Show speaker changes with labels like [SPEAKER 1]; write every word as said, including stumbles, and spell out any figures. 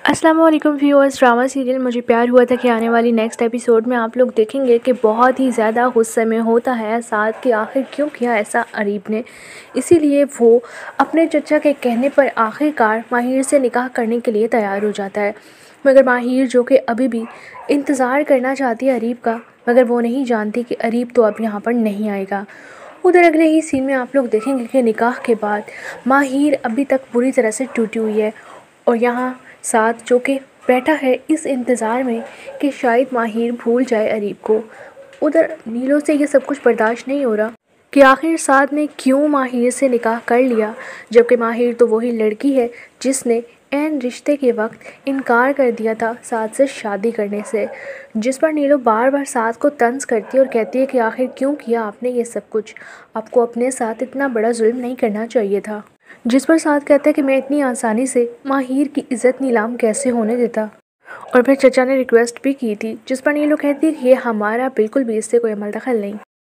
[SPEAKER 1] अस्सलाम वालेकुम viewers. Drama serial मुझे प्यार हुआ था कि आने वाली नेक्स्ट एपिसोड में आप लोग देखेंगे कि बहुत ही ज़्यादा गुस्से में होता है साद कि आखिर क्यों किया ऐसा अरीब ने। इसीलिए वो अपने चचा के कहने पर आखिरकार माहिर से निकाह करने के लिए तैयार हो जाता है। मगर माहिर जो कि अभी भी इंतज़ार करना चाहती है अरीब का, मगर वो नहीं जानती कि अरीब तो अब यहाँ पर नहीं आएगा। उधर अगले ही सीन में आप लोग देखेंगे कि निकाह के बाद माहिर अभी तक पूरी तरह से टूटी हुई है और यहाँ साथ जो कि बैठा है इस इंतज़ार में कि शायद माहिर भूल जाए अरीब को। उधर नीलो से ये सब कुछ बर्दाश्त नहीं हो रहा कि आखिर साथ ने क्यों माहिर से निकाह कर लिया, जबकि माहिर तो वही लड़की है जिसने एन रिश्ते के वक्त इनकार कर दिया था साथ से शादी करने से। जिस पर नीलो बार बार साथ को तंज करती है और कहती है कि आखिर क्यों किया आपने ये सब कुछ, आपको अपने साथ इतना बड़ा जुल्म नहीं करना चाहिए था। जिस पर साथ कहता है कि मैं इतनी आसानी से माहिर की इज़्ज़त नीलाम कैसे होने देता। और फिर चचा ने रिक्वेस्ट भी की थी जिस पर नीलो कहती है कि ये हमारा बिल्कुल भी इससे कोई अमल दखल नहीं।